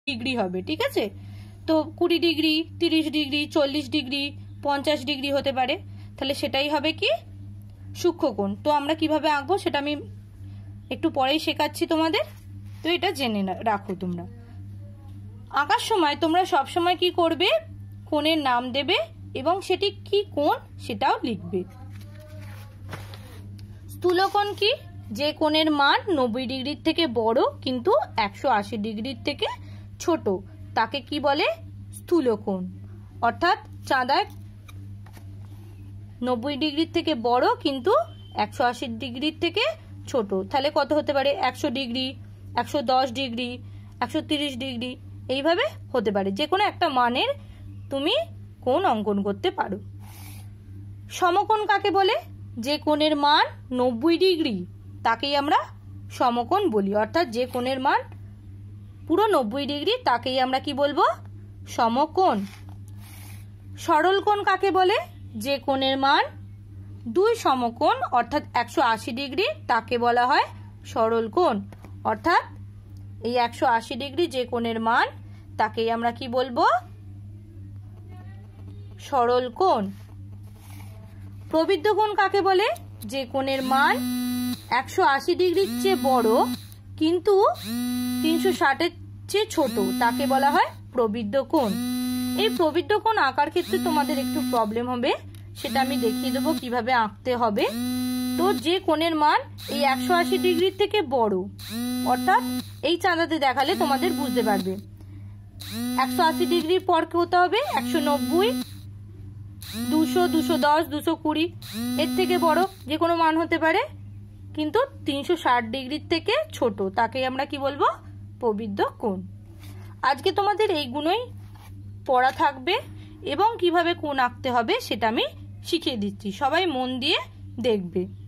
Degree হবে, ঠিক আছে? তো 20 ডিগ্রি, 30 ডিগ্রি, 40 ডিগ্রি, 50 ডিগ্রি হতে পারে। তাহলে সেটাই হবে কি সূক্ষ্মকোণ। তো আমরা কিভাবে আঁকবো সেটা আমি একটু পরেই শেখাচ্ছি তোমাদের। তো এটা জেনে রাখো তোমরা। আঁকার সময় তোমরা সব সময় কি করবে, কোণের নাম দেবে এবং সেটি কি কোণ সেটাও লিখবে। স্থূলকোণ কি? যে কোণের মান 90 ডিগ্রির থেকে বড় কিন্তু 180 ডিগ্রির থেকে ছোট, তাকে কি বলে? স্থূলকোণ। অর্থাৎ চাঁদায় 90 ডিগ্রির থেকে বড় কিন্তু 180 ডিগ্রির থেকে ছোট। তাহলে কত হতে পারে? 100 ডিগ্রি, 110 ডিগ্রি, 130 ডিগ্রি, এইভাবে হতে পারে। যে কোনো একটা মানের তুমি কোণ অঙ্কন করতে পারো। সমকোণ কাকে বলে? যে কোণের মান 90 ডিগ্রি তাকেই আমরা সমকোণ বলি। অর্থাৎ যে কোণের মান পুরো 90 ডিগ্রি তাকেই আমরা কি বলবো? সমকোণ। সরল কোণ কাকে বলে? যে কোণের মান 2 সমকোণ অর্থাৎ 180 ডিগ্রি তাকে বলা হয় সরল কোণ। অর্থাৎ এই 180 ডিগ্রি যে কোণের মান তাকেই আমরা কি বলবো? সরল কোণ। প্রবৃদ্ধ কোণ কাকে বলে? যে কোণের মান 180 ডিগ্রির চেয়ে বড় কিন্তু 360-এর চেয়ে ছোট তাকে বলা হয় প্রবৃদ্ধ কোণ। এই প্রবৃদ্ধ কোণ আঁকার ক্ষেত্রে তোমাদের একটু প্রবলেম হবে, সেটা আমি দেখিয়ে দেবো কিভাবে আঁকতে হবে। তো যে কোণের মান এই 180 ডিগ্রির থেকে বড়, অর্থাৎ এই চাঁদাতে দেখালে তোমাদের বুঝতে পারবে। 180 ডিগ্রির পর হতে হবে 190, 200, 210, 220, এর থেকে বড় যে কোনো মান হতে পারে কিন্তু 360 ডিগ্রির থেকে ছোট তাকে আমরা কি বলবো? প্রবৃদ্ধ কোণ। আজকে তোমাদের এইগুলোই পড়া থাকবে এবং কিভাবে কোণ আঁকতে হবে সেটা আমি শিখিয়ে দিচ্ছি। সবাই মন দিয়ে দেখবে।